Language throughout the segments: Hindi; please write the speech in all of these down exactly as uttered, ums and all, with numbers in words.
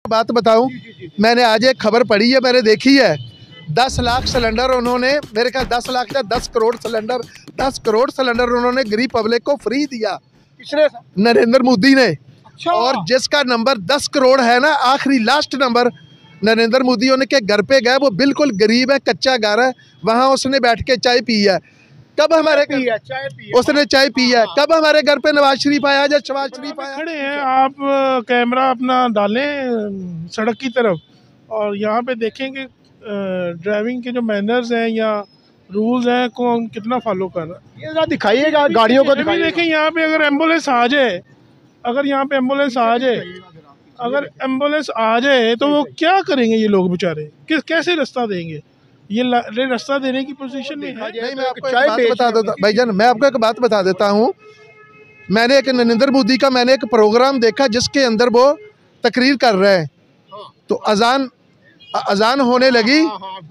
बात बताऊं, मैंने आज एक खबर पढ़ी है, मैंने देखी है, दस लाख सिलेंडर उन्होंने, मेरे ख्याल दस लाख या दस करोड़ सिलेंडर दस करोड़ सिलेंडर उन्होंने गरीब पब्लिक को फ्री दिया। किसने? नरेंद्र मोदी ने। अच्छा। और जिसका नंबर दस करोड़ है ना, आखिरी लास्ट नंबर, नरेंद्र मोदी उनके घर पे गए, वो बिल्कुल गरीब है, कच्चा घर है, वहाँ उसने बैठ के चाय पी है। कब हमारे पी है, चाय पी है, उसने चाय पी है, कब हमारे घर पे नवाज शरीफ आया या शहबाज शरीफ आया? खड़े हैं आप, कैमरा अपना डालें सड़क की तरफ और यहाँ पे देखेंगे ड्राइविंग के जो मैनर्स हैं या रूल्स हैं कौन कितना फॉलो कर रहा है। ये जरा दिखाइएगा गाड़ियों को, दिखाइए। देखें यहाँ पे अगर एम्बुलेंस आ जाए, अगर यहाँ पे एम्बुलेंस आ जाए अगर एम्बुलेंस आ जाए तो वो क्या करेंगे ये लोग बेचारे, किस कैसे रास्ता देंगे? ये रास्ता देने की पोजीशन में है। नहीं, मैं आपको एक बात बता देता भाईजान, मैं आपको एक बात बता देता हूँ। मैंने एक नरेंद्र मोदी का मैंने एक प्रोग्राम देखा जिसके अंदर वो तकरीर कर रहे हैं, तो अजान अजान होने लगी,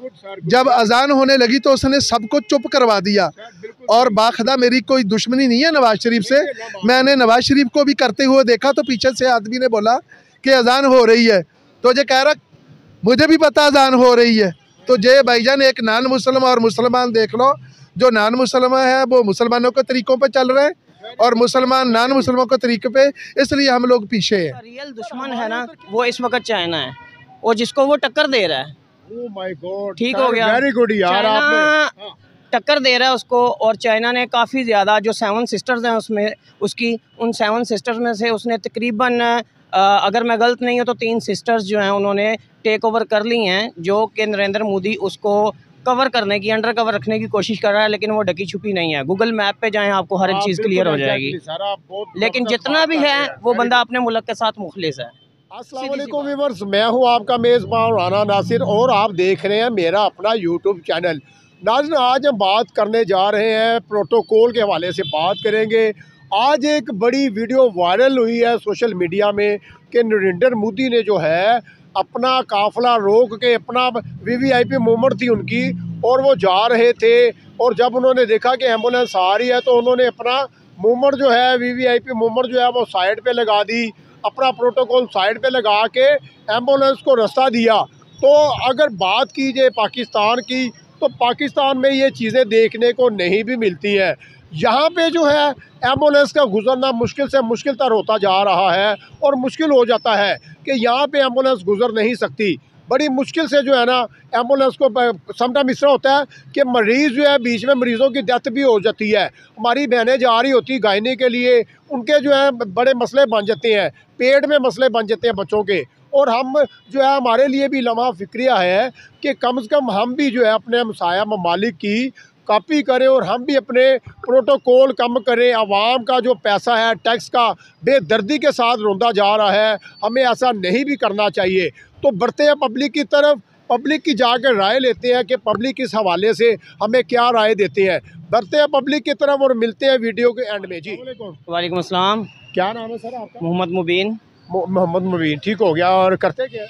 जब अजान होने लगी तो उसने सबको चुप करवा दिया। और बाखदा मेरी कोई दुश्मनी नहीं है नवाज शरीफ से, मैंने नवाज शरीफ को भी करते हुए देखा, तो पीछे से आदमी ने बोला कि अजान हो रही है, तो जो कह रहा मुझे भी पता अजान हो रही है। तो जे भाईजान एक नान मुसलमान और मुसलमान देख लो, जो नान मुसलमान है वो मुसलमानों के तरीकों पे चल रहे हैं और मुसलमान नान मुसलमानों के तरीके पे, इसलिए हम लोग पीछे हैं। रियल दुश्मन है ना वो इस वक्त चाइना है, और जिसको वो टक्कर दे रहा है। ओह माय गॉड, ठीक हो गया, वेरी गुड यार, आपने टक्कर दे रहा है उसको। और चाइना ने काफ़ी ज़्यादा जो सेवन सिस्टर्स हैं उसमें उसकी उन सेवन सिस्टर्स में से उसने तकरीबन अगर मैं गलत नहीं हूँ तो तीन सिस्टर्स जो हैं उन्होंने टेक ओवर कर ली हैं, जो कि नरेंद्र मोदी उसको कवर करने की, अंडर कवर रखने की कोशिश कर रहा है, लेकिन वो ढकी छुपी नहीं है। गूगल मैप पे जाएं, आपको हर एक चीज़ क्लियर हो जाएगी। लेकिन जितना भी है वो बंदा अपने मुल्क के साथ मुखलिस है। अस्सलाम वालेकुम व्यूअर्स, मैं हूं आपका मेज़बान राना नासिर और आप देख रहे हैं मेरा अपना यूट्यूब चैनल। नाज़रीन, आज हम बात करने जा रहे हैं प्रोटोकॉल के हवाले से बात करेंगे। आज एक बड़ी वीडियो वायरल हुई है सोशल मीडिया में कि नरेंद्र मोदी ने जो है अपना काफ़िला रोक के, अपना वीवीआईपी मूवमेंट थी उनकी, और वो जा रहे थे, और जब उन्होंने देखा कि एम्बुलेंस आ रही है तो उन्होंने अपना मूवमेंट जो है, वीवीआईपी मूवमेंट जो है वो साइड पे लगा दी, अपना प्रोटोकॉल साइड पे लगा के एम्बुलेंस को रास्ता दिया। तो अगर बात की जाए पाकिस्तान की, तो पाकिस्तान में ये चीज़ें देखने को नहीं भी मिलती हैं। यहाँ पे जो है एम्बुलेंस का गुजरना मुश्किल से मुश्किल तर होता जा रहा है, और मुश्किल हो जाता है कि यहाँ पे एम्बुलेंस गुजर नहीं सकती। बड़ी मुश्किल से जो है ना एम्बुलेंस को, समटाइम इस तरह होता है कि मरीज़ जो है, बीच में मरीज़ों की डेथ भी हो जाती है। हमारी बहनें जा रही होती गायने के लिए, उनके जो है बड़े मसले बन जाते हैं, पेट में मसले बन जाते हैं बच्चों के, और हम जो है हमारे लिए भी लम्हा फिक्रिया है कि कम से कम हम भी जो है अपने हमसाया ममालिक की कॉपी करें और हम भी अपने प्रोटोकॉल कम करें। आवाम का जो पैसा है टैक्स का बेदर्दी के साथ रोंदा जा रहा है, हमें ऐसा नहीं भी करना चाहिए। तो बढ़ते हैं पब्लिक की तरफ, पब्लिक की जाकर राय लेते हैं कि पब्लिक इस हवाले से हमें क्या राय देते हैं। बढ़ते हैं पब्लिक की तरफ और मिलते हैं वीडियो के एंड में। जी वालेकुम अस्सलाम। क्या नाम है सर आपका? मोहम्मद मुबीन। मोहम्मद मुबीन, ठीक हो गया। और करते क्या?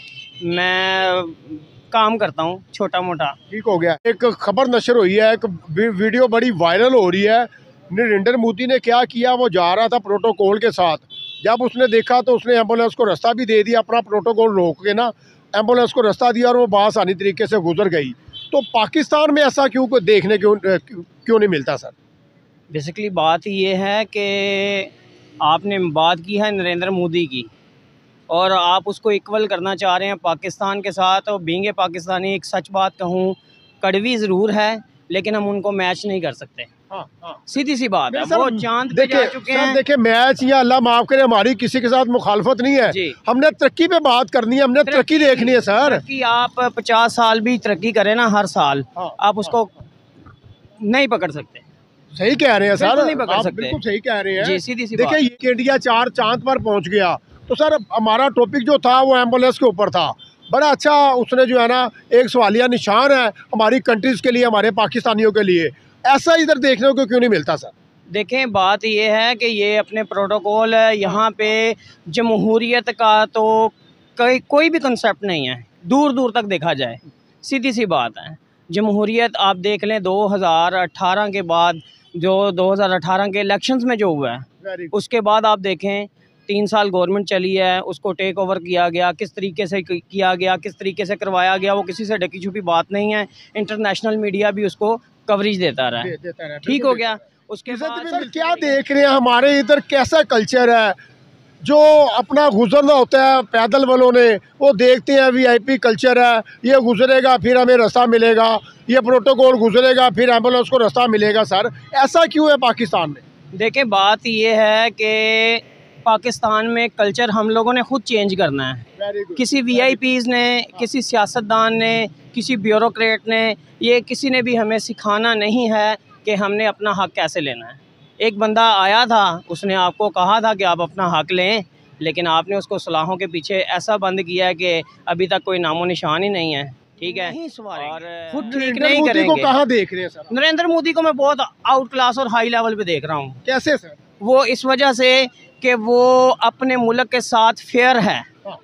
मैं काम करता हूँ छोटा मोटा। ठीक हो गया। एक खबर नशर हुई है, एक वीडियो बड़ी वायरल हो रही है। नरेंद्र मोदी ने क्या किया, वो जा रहा था प्रोटोकॉल के साथ, जब उसने देखा तो उसने एम्बुलेंस को रास्ता भी दे दिया, अपना प्रोटोकॉल रोक के ना एम्बुलेंस को रास्ता दिया, और वो बासानी तरीके से गुजर गई। तो पाकिस्तान में ऐसा क्यों देखने क्यों क्यों नहीं मिलता सर? बेसिकली बात ये है कि आपने बात की है नरेंद्र मोदी की, और आप उसको इक्वल करना चाह रहे हैं पाकिस्तान के साथ। और बींगे पाकिस्तानी, एक सच बात कहूँ, कड़वी ज़रूर है, लेकिन हम उनको मैच नहीं कर सकते। हाँ, हाँ। सीधी सी बात है। वो चांद पे जा चुके हैं। देखिए मैच या अल्लाह माफ़ करे, हमारी किसी के साथ मुखालफत नहीं है, हमने तरक्की पे बात करनी है, हमने तरक्की देखनी है सर। कि आप पचास साल भी तरक्की करें ना हर साल, हाँ, आप उसको हाँ। नहीं पकड़ सकते। सही कह रहे हैं सर, नहीं पकड़ सकते, बिल्कुल सही कह रहे हैं। जी, सीधी सी देखिए इंडिया चार चांद पर पहुँच गया, तो सर हमारा टॉपिक जो था वो एम्बुलेंस के ऊपर था। बड़ा अच्छा उसने जो है ना एक सवालिया निशान है हमारी कंट्रीज़ के लिए, हमारे पाकिस्तानियों के लिए। ऐसा इधर देखने को क्यों नहीं मिलता सर? देखें, बात ये है कि ये अपने प्रोटोकॉल है, यहाँ पे जमहूरियत का तो कोई कोई भी कंसेप्ट नहीं है, दूर दूर तक देखा जाए। सीधी सी बात है, जमहूरियत आप देख लें दो हज़ार अठारह के बाद, जो दो हज़ार अठारह के इलेक्शंस में जो हुआ है, उसके बाद आप देखें तीन साल गवर्नमेंट चली है, उसको टेक ओवर किया गया, किस तरीके से किया गया, किस तरीके से करवाया गया, वो किसी से ढकी छुपी बात नहीं है। इंटरनेशनल मीडिया भी उसको कवरेज देता रहा है, ठीक हो गया। उसके बाद सर क्या देख रहे हैं हमारे इधर कैसा कल्चर है, जो अपना गुजरना होता है पैदल वालों ने वो देखते हैं वीआईपी कल्चर है, ये गुजरेगा फिर हमें रास्ता मिलेगा, ये प्रोटोकॉल गुजरेगा फिर एम्बुलेंस को रास्ता मिलेगा। सर ऐसा क्यों है पाकिस्तान में? देखें, बात ये है कि पाकिस्तान में कल्चर हम लोगों ने खुद चेंज करना है। किसी वीआईपीज़ ने, किसी सियासतदान ने, किसी ब्यूरोक्रेट ने, ये किसी ने भी हमें सिखाना नहीं है कि हमने अपना हक़ कैसे लेना है। एक बंदा आया था, उसने आपको कहा था कि आप अपना हक़ लें, लेकिन आपने उसको सलाहों के पीछे ऐसा बंद किया है कि अभी तक कोई नामो निशान ही नहीं है, ठीक है। और खुद ठीक नहीं करेंगे। को कहाँ देख रहे हैं सर? नरेंद्र मोदी को मैं बहुत आउट क्लास और हाई लेवल पे देख रहा हूँ। कैसे सर? वो इस वजह से कि वो अपने मुल्क के साथ फेयर है।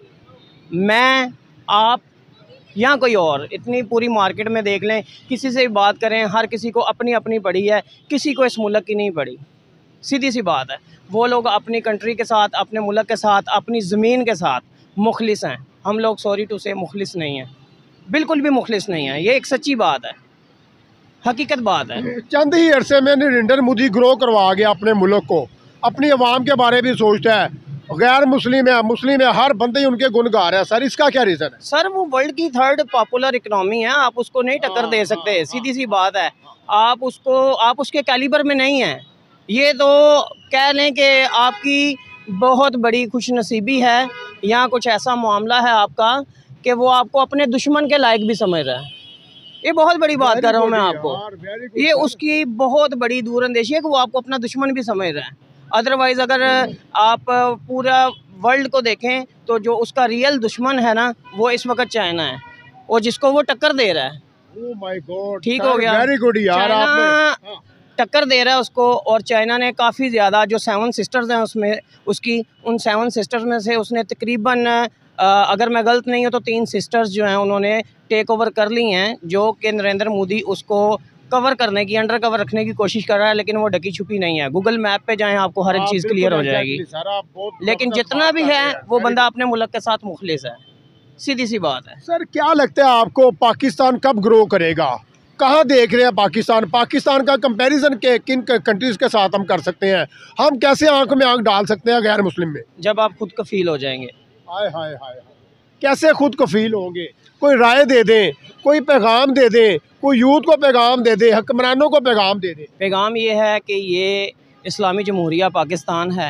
मैं, आप या कोई और, इतनी पूरी मार्केट में देख लें, किसी से भी बात करें, हर किसी को अपनी अपनी पड़ी है, किसी को इस मुल्क की नहीं पड़ी। सीधी सी बात है। वो लोग अपनी कंट्री के साथ, अपने मुल्क के साथ, अपनी ज़मीन के साथ मुखलिस हैं। हम लोग सॉरी टू से मुखलिस नहीं हैं, बिल्कुल भी मुखलिस नहीं है। ये एक सच्ची बात है, हकीकत बात है। चंद ही अरसे में नरेंद्र मोदी ग्रो करवा गया अपने मुल्क को, अपनी आवाम के बारे में सोचता है, गैर मुस्लिम है, मुस्लिम है, हर बंदे ही उनके गुनगार है। सर इसका क्या रीज़न है? सर वो वर्ल्ड की थर्ड पॉपुलर इकनॉमी है, आप उसको नहीं टक्कर दे सकते, सीधी सी बात है। आप उसको, आप उसके कैलिबर में नहीं हैं। ये तो कह लें कि आपकी बहुत बड़ी खुशनसीबी है या कुछ ऐसा मामला है आपका कि वो आपको अपने दुश्मन के लायक भी समझ रहा है। ये बहुत बड़ी बात कर रहा हूँ मैं आपको। ये उसकी बहुत बड़ी दूरअंदेशी है कि वो आपको अपना दुश्मन भी समझ रहा है। अदरवाइज़ अगर आप पूरा वर्ल्ड को देखें तो जो उसका रियल दुश्मन है ना, वो इस वक्त चाइना है, और जिसको वो टक्कर दे रहा है। ओह माय गॉड, ठीक हो गया, वेरी गुड यार, आपने टक्कर दे रहा है उसको। और चाइना ने काफ़ी ज़्यादा, जो सेवन सिस्टर्स हैं उसमें उसकी, उन सेवन सिस्टर्स में से उसने तकरीबन, अगर मैं गलत नहीं हूँ तो तीन सिस्टर्स जो हैं उन्होंने टेक ओवर कर ली हैं, जो कि नरेंद्र मोदी उसको कवर करने की, अंडर कवर रखने की कोशिश कर रहा है, लेकिन वो ढकी छुपी नहीं है। गूगल मैप पे जाएं, आपको हर एक चीज़ क्लियर हो जाएगी। लेकिन जितना भी है वो बंदा अपने मुल्क के साथ मुखलिस है, सीधी सी बात है। सर क्या लगता है आपको पाकिस्तान कब ग्रो करेगा? कहाँ देख रहे हैं पाकिस्तान? पाकिस्तान का कंपैरिजन के किन कंट्रीज़ के साथ हम कर सकते हैं? हम कैसे आंख में आंख डाल सकते हैं गैर मुस्लिम में? जब आप खुद कफील हो जाएंगे। हाय हाय हाय, कैसे खुद कफील होंगे? कोई राय दे दें, कोई पैगाम दे दें, कोई यूथ को पैगाम दे दे, हुक्मरानों को पैगाम दे दे। पैगाम ये है कि ये इस्लामी जमहूरिया पाकिस्तान है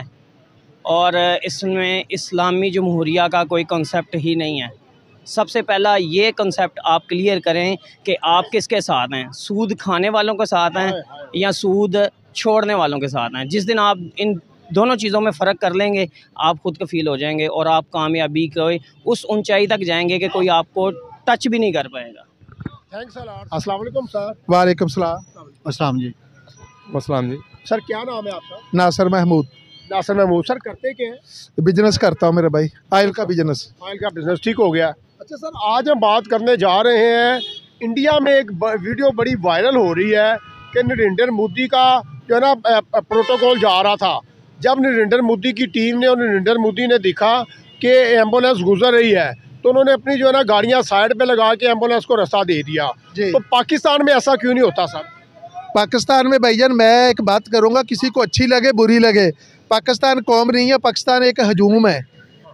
और इसमें इस्लामी जमहूरिया का कोई कॉन्सेप्ट ही नहीं है। सबसे पहला ये कॉन्सेप्ट आप क्लियर करें कि आप किसके साथ हैं, सूद खाने वालों के साथ हैं या सूद छोड़ने वालों के साथ हैं। जिस दिन आप इन दोनों चीज़ों में फ़र्क कर लेंगे, आप खुद कफील हो जाएंगे और आप कामयाबी के उस ऊंचाई तक जाएंगे कि कोई आपको टच भी नहीं कर पाएगा। Thanks a lot. अस्सलाम वालेकुम सर। वालेकुम सलाम। अस्सलाम जी। अस्सलाम जी। सर क्या नाम है आपका? नासिर महमूद। नासिर महमूद। सर करते क्या हैं? बिजनेस करता हूँ मेरे भाई, ऑयल का बिजनेस। ऑयल का बिजनेस, ठीक हो गया। अच्छा सर, आज हम बात करने जा रहे हैं, इंडिया में एक वीडियो बड़ी वायरल हो रही है कि नरेंद्र मोदी का जो है ना प्रोटोकॉल जा रहा था। जब नरेंद्र मोदी की टीम ने और नरेंद्र मोदी ने देखा कि एम्बुलेंस गुजर रही है तो उन्होंने अपनी जो है ना गाड़ियां साइड पे लगा के एम्बुलेंस को रास्ता दे दिया। तो पाकिस्तान में ऐसा क्यों नहीं होता सर? पाकिस्तान में भाईजान मैं एक बात करूंगा, किसी को अच्छी लगे बुरी लगे, पाकिस्तान कौम नहीं है, पाकिस्तान एक हजूम है।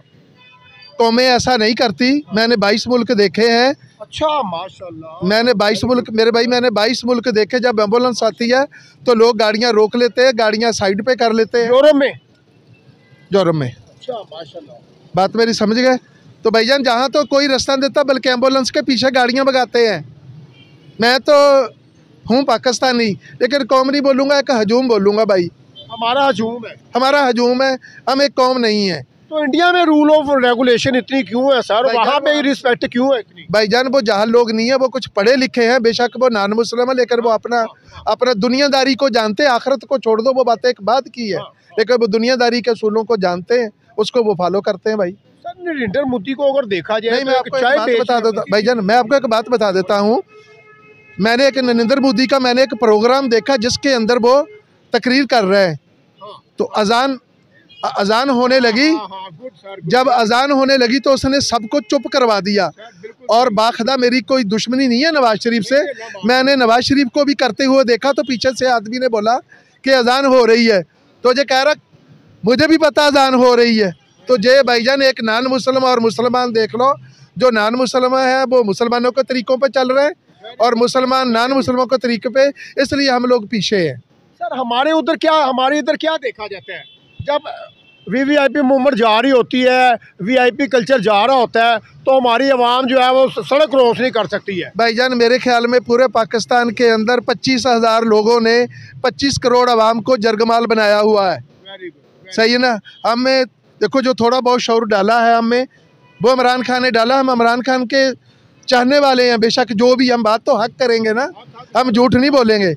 कौमें ऐसा नहीं करती। मैंने बाईस मुल्क देखे हैं। अच्छा, माशाल्लाह। मैंने बाईस मुल्क, मेरे भाई मैंने बाईस मुल्क देखे। जब एम्बुलेंस आती है तो लोग गाड़ियां रोक लेते हैं, गाड़ियां साइड पे कर लेते हैं। यूरोप में? यूरोप में। अच्छा, माशाल्लाह। बात मेरी समझ गए? तो भाईजान जहाँ तो कोई रास्ता देता बल्कि एम्बुलेंस के पीछे गाड़ियाँ भगाते हैं। मैं तो हूँ पाकिस्तानी, लेकिन कौम नहीं बोलूँगा, एक हजूम बोलूँगा भाई। हमारा हजूम है। हमारा हजूम है, हम एक कौम नहीं है। तो इंडिया में रूल ऑफ रेगुलेशन इतनी क्यों है सर? वहाँ पे रिस्पेक्ट क्यों है इतनी? भाईजान वो जहाँ लोग नहीं है, वो कुछ पढ़े लिखे हैं, बेशक वो नान मुस्लिम है, लेकिन वो अपना अपना दुनियादारी को जानते हैं। आखिरत को छोड़ दो, वो बातें एक बात की है, लेकिन वो दुनियादारी के असूलों को जानते हैं, उसको वो फॉलो करते हैं भाई। सर नरेंद्र मोदी को अगर देखा जाए, नहीं, मैं आपको एक बात बता देता भाईजान, मैं आपको एक बात बता देता हूँ। मैंने एक नरेंद्र मोदी का मैंने एक प्रोग्राम देखा जिसके अंदर वो तकरीर कर रहे हैं, तो अजान अजान होने लगी, जब अजान होने लगी तो उसने सबको चुप करवा दिया। और बाखदा मेरी कोई दुश्मनी नहीं है नवाज शरीफ से, मैंने नवाज शरीफ को भी करते हुए देखा तो पीछे से आदमी ने बोला कि अजान हो रही है, तो ये कह रहा मुझे भी पता अजान हो रही है। तो जे भाईजान एक नान मुसलमान और मुसलमान देख लो, जो नान मुसलमान है वो मुसलमानों के तरीक़ों पर चल रहे हैं और मुसलमान नान मुसलमानों के तरीके पे, इसलिए हम लोग पीछे हैं। सर हमारे उधर क्या हमारे इधर क्या देखा जाता है, जब V V I P movement जा रही होती है, वी आई पी कल्चर जा रहा होता है, तो हमारी आवाम जो है वो सड़क क्रॉस नहीं कर सकती है। भाईजान मेरे ख्याल में पूरे पाकिस्तान के अंदर पच्चीस हज़ार लोगों ने पच्चीस करोड़ आवाम को जरगमाल बनाया हुआ है। सही है ना। हमें देखो जो थोड़ा बहुत शौर डाला है हमें, वो इमरान खान ने डाला। हम इमरान खान के चाहने वाले हैं, बेशक जो भी हम बात तो हक करेंगे ना, हम झूठ नहीं बोलेंगे।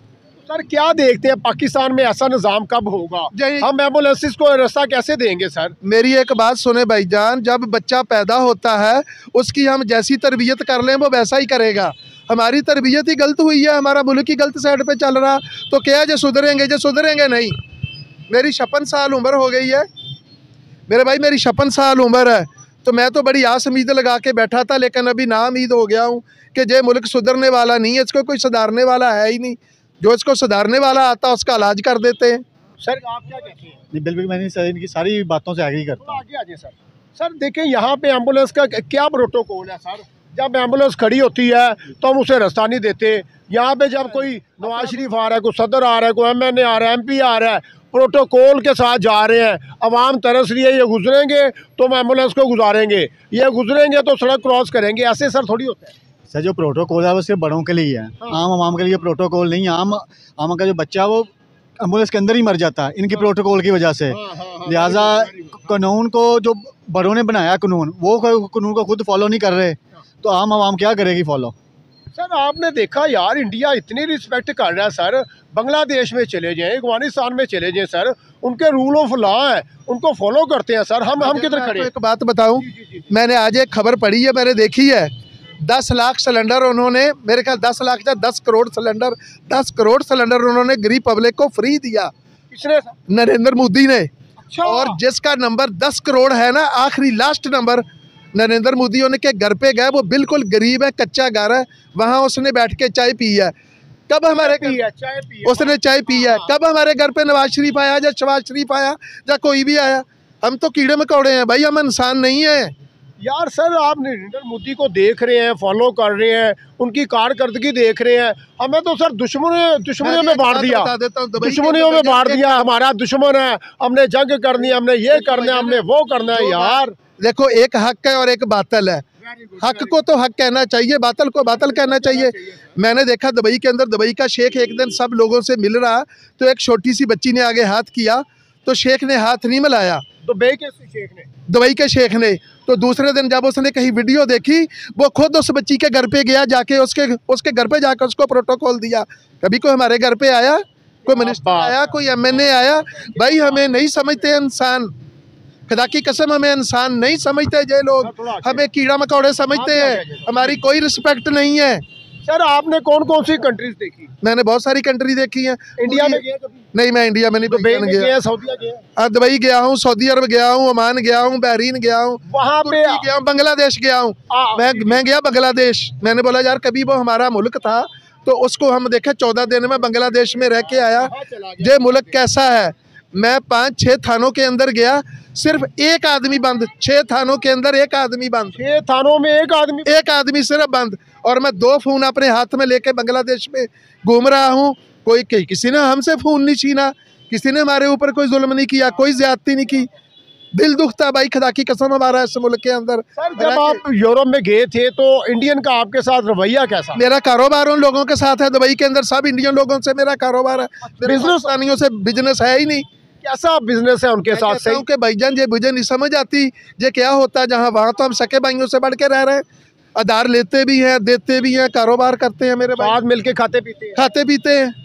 सर क्या देखते हैं पाकिस्तान में ऐसा निज़ाम कब होगा, हम एम्बुलेंसेस को रास्ता कैसे देंगे? सर मेरी एक बात सुने भाईजान, जब बच्चा पैदा होता है उसकी हम जैसी तरबियत कर लें वो वैसा ही करेगा। हमारी तरबियत ही गलत हुई है, हमारा मुल्क ही गलत साइड पे चल रहा, तो क्या जो सुधरेंगे जो सुधरेंगे नहीं। मेरी छप्पन साल उम्र हो गई है मेरे भाई, मेरी छप्पन साल उम्र है, तो मैं तो बड़ी आस उम्मीद लगा के बैठा था, लेकिन अभी ना उम्मीद हो गया हूँ कि जे मुल्क सुधरने वाला नहीं है, इसको कोई सुधारने वाला है ही नहीं। जो इसको सुधारने वाला आता है उसका इलाज कर देते हैं। सर आप क्या कहते हैं? नहीं बिल्कुल, मैंने सर इनकी सारी बातों से आगे ही करता हूँ। आगे आगे सर सर देखें यहाँ पे एम्बुलेंस का क्या प्रोटोकॉल है सर? जब एम्बुलेंस खड़ी होती है तो हम उसे रास्ता नहीं देते। यहाँ पे जब कोई नवाज शरीफ आ रहा है, कोई सदर आ रहा है, कोई एम एन ए आ रहा है, एम पी आ रहा है, प्रोटोकॉल के साथ जा रहे हैं, अवाम तरस रही है, ये गुजरेंगे तो हम एम्बुलेंस को गुजारेंगे, ये गुजरेंगे तो सड़क क्रॉस करेंगे, ऐसे सर थोड़ी होता है। सर जो प्रोटोकॉल है वो सिर्फ बड़ों के लिए है, हाँ। आम आवाम के लिए प्रोटोकॉल नहीं है। आम आम का जो बच्चा है वो एम्बुलेंस के अंदर ही मर जाता है इनकी हाँ। प्रोटोकॉल की वजह से। हाँ, हाँ, हाँ, लिहाजा कानून को जो बड़ों ने बनाया कानून, वो कानून को खुद फॉलो नहीं कर रहे, तो आम आवाम क्या करेगी फॉलो? सर आपने देखा यार इंडिया इतनी रिस्पेक्ट कर रहा है सर, बांग्लादेश में चले जाएं, अफगानिस्तान में चले जाएं सर, उनके रूल ऑफ लॉ है, उनको फॉलो करते हैं सर। हम हम किधर खड़े? एक बात बताऊं, मैंने आज एक खबर पढ़ी है, मैंने देखी है, दस लाख सिलेंडर उन्होंने, मेरे ख्याल दस लाख या दस करोड़ सिलेंडर दस करोड़ सिलेंडर उन्होंने गरीब पब्लिक को फ्री दिया। किसने? नरेंद्र मोदी ने। अच्छा। और जिसका नंबर दस करोड़ है ना, आखिरी लास्ट नंबर नरेंद्र मोदी उनके घर पे गए, वो बिल्कुल गरीब है, कच्चा घर है, वहाँ उसने बैठ के चाय पी है। कब हमारे पी है, चाय पी है, उसने चाय पी है। कब हमारे घर पे नवाज शरीफ आया या शहबाज शरीफ आया या कोई भी आया? हम तो कीड़े मकोड़े हैं भाई, हम इंसान नहीं है यार। सर आप नरेंद्र मोदी को देख रहे हैं, फॉलो कर रहे हैं, उनकी कारकर्दगी देख रहे हैं, हमें तो सर दुश्मनों दुश्मनियों में बांट दिया, दुश्मनियों में बांट दिया, हमारा दुश्मन है, हमने जंग करनी है, हमने ये करना है, हमने वो करना है। यार देखो एक हक है और एक बातल है, हक को तो हक कहना चाहिए, बातल को बातल कहना चाहिए। मैंने देखा दुबई के अंदर, दुबई का शेख एक दिन सब लोगों से मिल रहा, तो एक छोटी सी बच्ची ने आगे हाथ किया तो शेख ने हाथ नहीं मिलाया, दुबई के शेख ने दुबई के शेख ने। तो दूसरे दिन जब उसने कहीं वीडियो देखी, वो खुद उस बच्ची के घर पे गया, जाके उसके उसके घर पे जाकर उसको प्रोटोकॉल दिया। कभी कोई हमारे घर पे आया, कोई मिनिस्टर आया, कोई एम एन ए आया? भाई हमें नहीं समझते इंसान, खुदा की कसम हमें इंसान नहीं समझते ये लोग, हमें कीड़ा मकोड़े समझते हैं, हमारी कोई रिस्पेक्ट नहीं है। सर आपने कौन कौन सी कंट्रीज देखी? मैंने बहुत सारी कंट्री देखी हैं। इंडिया में गए कभी? नहीं, मैं इंडिया में नहीं, दुबई में गया, सऊदीया गया, दुबई गया हूँ, सऊदी अरब गया हूँ, ओमान गया हूँ, बहरीन गया हूँ, वहाँ पे गया हूँ, बांग्लादेश गया हूँ। मैं मैं गया बांग्लादेश, मैंने बोला यार कभी वो हमारा मुल्क था तो उसको हम देखे, चौदह दिन में बांग्लादेश में रह के आया, ये मुल्क कैसा है। मैं पाँच छः थानों के अंदर गया, सिर्फ एक आदमी बंद, छः थानों के अंदर एक आदमी बंद, छः थानों में एक आदमी एक आदमी सिर्फ बंद। और मैं दो फ़ोन अपने हाथ में लेके बांग्लादेश में घूम रहा हूँ, कोई किसी ने हमसे फ़ोन नहीं छीना, किसी ने हमारे ऊपर कोई जुल्म नहीं किया, कोई ज्यादती नहीं की। दिल दुखता भाई, खुदा की कसम हमारा इस मुल्क के अंदर। सर जब आप यूरोप में गए थे तो इंडियन का आपके साथ रवैया कैसा? मेरा कारोबार उन लोगों के साथ है, दुबई के अंदर सब इंडियन लोगों से मेरा कारोबार है, बिजनेस आनियों से बिजनेस है ही नहीं। कैसा बिजनेस है उनके साथ? सही के भाईजान ये मुझे नहीं समझ आती ये क्या होता है, जहाँ वहाँ तो हम सके भाइयों से बढ़ के रह रहे हैं, आधार लेते भी हैं, देते भी हैं, कारोबार करते हैं, मेरे साथ मिलके खाते पीते हैं, खाते पीते हैं,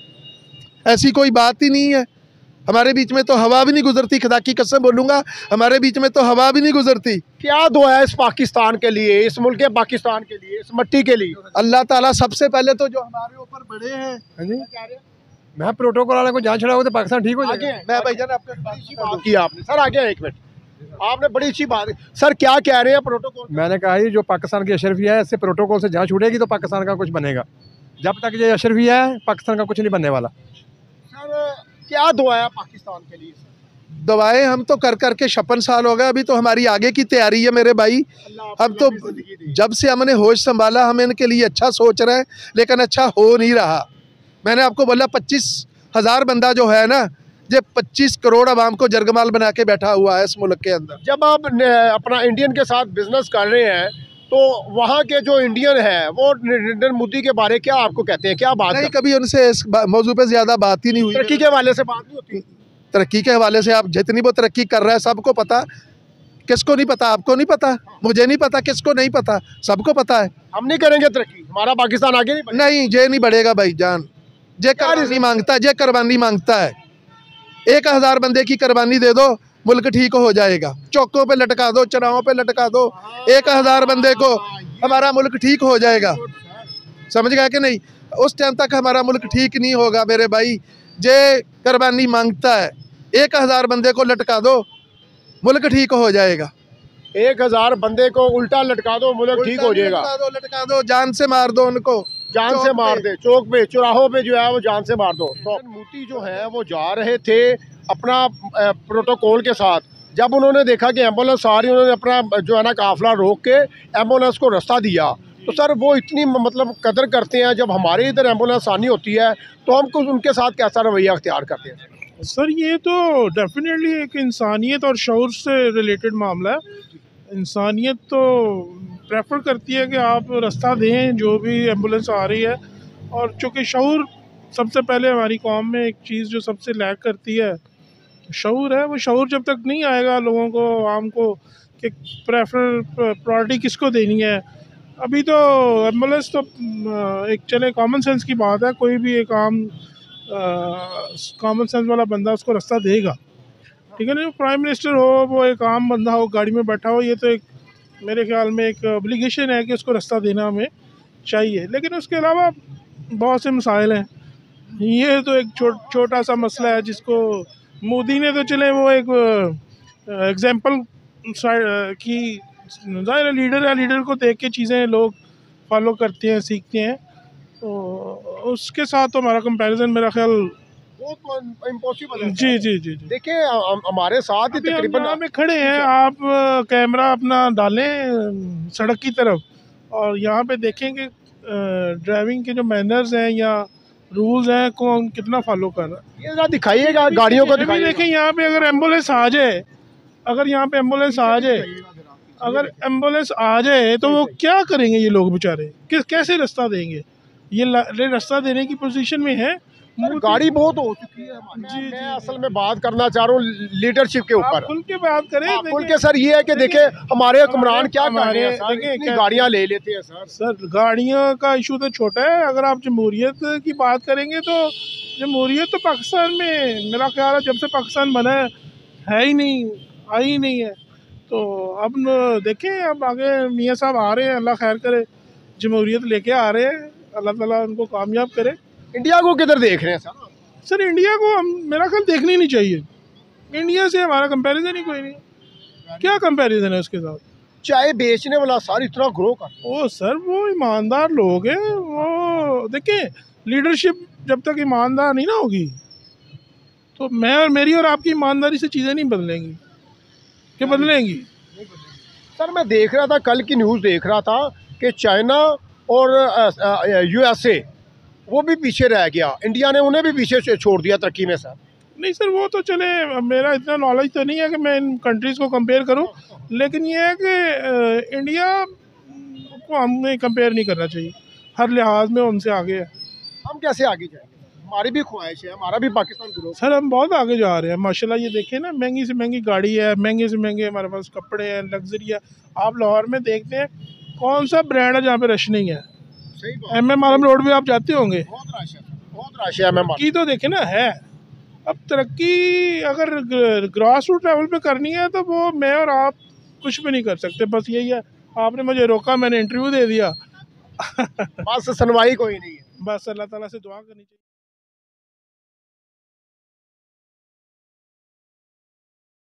ऐसी कोई बात ही नहीं है। हमारे बीच में तो हवा भी नहीं गुजरती, खुदा की कसम बोलूँगा, हमारे बीच में तो हवा भी नहीं गुजरती। क्या दुआ है इस पाकिस्तान के लिए, इस मुल्क के पाकिस्तान के लिए, इस मट्टी के लिए? अल्लाह ताला सबसे पहले तो जो हमारे ऊपर बड़े हैं, मैं प्रोटोकॉल वाले को जहाँ छड़ाओगे तो पाकिस्तान ठीक हो जाएगा। मैं भाईजान आपको बात की आपने सर, आगे एक मिनट, आपने बड़ी अच्छी बात सर, क्या कह रहे हैं प्रोटोकॉल? मैंने कहा ये जो पाकिस्तान की अशरफिया है, इससे प्रोटोकॉल से जहाँ छूटेगी तो पाकिस्तान का कुछ बनेगा। जब तक ये अशरफिया है पाकिस्तान का कुछ नहीं बनने वाला। सर क्या दुआ है पाकिस्तान के लिए? दवाएं हम तो कर करके छप्पन साल हो गए, अभी तो हमारी आगे की तैयारी है मेरे भाई। अब तो जब से हमने होश संभाला हम इनके लिए अच्छा सोच रहे हैं, लेकिन अच्छा हो नहीं रहा। मैंने आपको बोला पच्चीस हजार बंदा जो है ना, ये पच्चीस करोड़ आवाम को जरगमाल बना के बैठा हुआ है इस मुल्क के अंदर। जब आप अपना इंडियन के साथ बिजनेस कर रहे हैं तो वहाँ के जो इंडियन है वो नरेंद्र मोदी के बारे क्या आपको कहते हैं, क्या बात? नहीं, कभी उनसे इस मौजू पे ज्यादा बात ही नहीं हुई। तरक्की के हवाले से बात नहीं होती? तरक्की के हवाले से आप जितनी वो तरक्की कर रहा है सबको पता। किसको नहीं पता? आपको नहीं पता, मुझे नहीं पता, किसको नहीं पता, सबको पता है। हम नहीं करेंगे तरक्की, हमारा पाकिस्तान आगे नहीं बढ़ेगा। नहीं, ये नहीं बढ़ेगा भाई जान। जे कुर्बानी मांगता है, जे कुर्बानी मांगता है। एक हजार बंदे की कुर्बानी दे दो, मुल्क ठीक हो जाएगा। चौकों पे लटका दो, चौराहों पे लटका दो, एक हजार बंदे को, हमारा मुल्क ठीक हो जाएगा। समझ गया कि नहीं? उस टाइम तक हमारा मुल्क ठीक नहीं होगा मेरे भाई। जे कुर्बानी मांगता है, एक हजार बंदे को लटका दो, मुल्क ठीक हो जाएगा। एक हजार बंदे को उल्टा लटका दो, मुल्क ठीक हो जाएगा। लटका दो, लटका दो, जान से मार दो उनको, जान से मार दे, चौक पे चौराहों पे जो है वो जान से मार दो। तो मोदी जो है वो जा रहे थे अपना प्रोटोकॉल के साथ। जब उन्होंने देखा कि एम्बुलेंस आ रही, उन्होंने अपना जो है ना काफिला रोक के एम्बुलेंस को रास्ता दिया। तो सर वो इतनी मतलब कदर करते हैं, जब हमारे इधर एम्बुलेंस आनी होती है तो हम कुछ उनके साथ कैसा रवैया अख्तियार करते हैं? सर ये तो डेफिनेटली एक इंसानियत और शऊर से रिलेटेड मामला है। इंसानियत तो प्रेफर करती है कि आप रास्ता दें जो भी एम्बुलेंस आ रही है, और चूँकि शऊर सबसे पहले हमारी कौम में एक चीज़ जो सबसे लैक करती है शऊर है। वो शऊर जब तक नहीं आएगा लोगों को, आम को, कि प्रेफर प्रायोरिटी किसको देनी है। अभी तो एम्बुलेंस तो एक चले कॉमन सेंस की बात है, कोई भी एक आम कॉमन सेंस वाला बंदा उसको रास्ता देगा, ठीक है ना। प्राइम मिनिस्टर हो, वो एक आम बंदा हो, गाड़ी में बैठा हो, ये तो एक मेरे ख्याल में एक ऑब्लिगेशन है कि उसको रास्ता देना हमें चाहिए। लेकिन उसके अलावा बहुत से मसाइल हैं। ये तो एक छो, छोटा सा मसला है जिसको मोदी ने तो चले वो एक एग्जाम्पल की, ज़ाहिर लीडर है, लीडर को देख के चीज़ें लोग फॉलो करते हैं, सीखते हैं। तो उसके साथ तो हमारा कंपैरिजन मेरा ख्याल वो तो इम्पॉसिबल है। जी जी जी जी देखिए हमारे साथ ही तकरीबन में खड़े हैं, आप कैमरा अपना डालें सड़क की तरफ और यहाँ पे देखेंगे ड्राइविंग के जो मैनर्स हैं या रूल्स हैं कौन कितना फॉलो कर रहा है। ये जरा दिखाइएगा गाड़ियों को, दिखाइए। देखें यहाँ पे अगर एम्बुलेंस आ जाए, अगर यहाँ पे एम्बुलेंस आ जाए अगर एम्बुलेंस आ जाए तो वो क्या करेंगे ये लोग बेचारे, किस कैसे रास्ता देंगे? ये रास्ता देने की पोजीशन में है। गाड़ी बहुत हो चुकी है जी, मैं जी, असल में बात करना चाह रहा हूँ लीडरशिप के ऊपर। खुल के बात करें, खुल के सर ये है कि देखे हमारे हुक्मरान क्या कर रहे हैं, देखिए गाड़ियाँ ले लेते हैं सर। सर गाड़ियों का इशू तो छोटा है, अगर आप जमहूरियत की बात करेंगे तो जमहूरियत तो पाकिस्तान में मेरा ख्याल है जब से पाकिस्तान बना है, है ही नहीं, आई ही नहीं है। तो अब देखें, अब आगे मियाँ साहब आ रहे हैं, अल्लाह खैर करे, जमहूरियत लेके आ रहे हैं, अल्लाह ताला उनको कामयाब करे। इंडिया को किधर देख रहे हैं सर? सर इंडिया को हम मेरा ख्याल देखनी नहीं चाहिए। इंडिया से हमारा कंपैरिजन ही कोई नहीं, क्या कंपैरिजन है उसके साथ? चाय बेचने वाला सर इतना ग्रो कर, ओ सर वो ईमानदार लोग हैं। वो देखें, लीडरशिप जब तक ईमानदार नहीं ना होगी तो मैं और मेरी और आपकी ईमानदारी से चीज़ें नहीं बदलेंगी। क्या बदलेंगी? सर मैं देख रहा था, कल की न्यूज़ देख रहा था कि चाइना और यूएसए वो भी पीछे रह गया, इंडिया ने उन्हें भी पीछे छोड़ दिया तरक्की में सर। नहीं सर वो तो चले, मेरा इतना नॉलेज तो नहीं है कि मैं इन कंट्रीज़ को कंपेयर करूं, लेकिन ये है कि इंडिया को हमें कंपेयर नहीं करना चाहिए, हर लिहाज में उनसे आगे है। हम कैसे आगे जाएंगे? हमारी भी ख्वाहिश है, हमारा भी पाकिस्तान ग्रो। सर हम बहुत आगे जा रहे हैं माशाल्लाह। ये देखें ना, महंगी से महंगी गाड़ी है, महंगे से महंगे हमारे पास कपड़े हैं, लग्जरी है। आप लाहौर में देखते हैं कौन सा ब्रांड है जहाँ पे रश नहीं है? एम एम आलम रोड पे आप जाते होंगे, बहुत रश है, बहुत रश है। एम एम की तो देखे ना है। अब तरक्की अगर ग्रास रूट लेवल पे करनी है तो वो मैं और आप कुछ भी नहीं कर सकते। बस यही है, आपने मुझे रोका, मैंने इंटरव्यू दे दिया। बस सुनवाई कोई नहीं है। बस अल्लाह ताला से दुआ करनी चाहिए।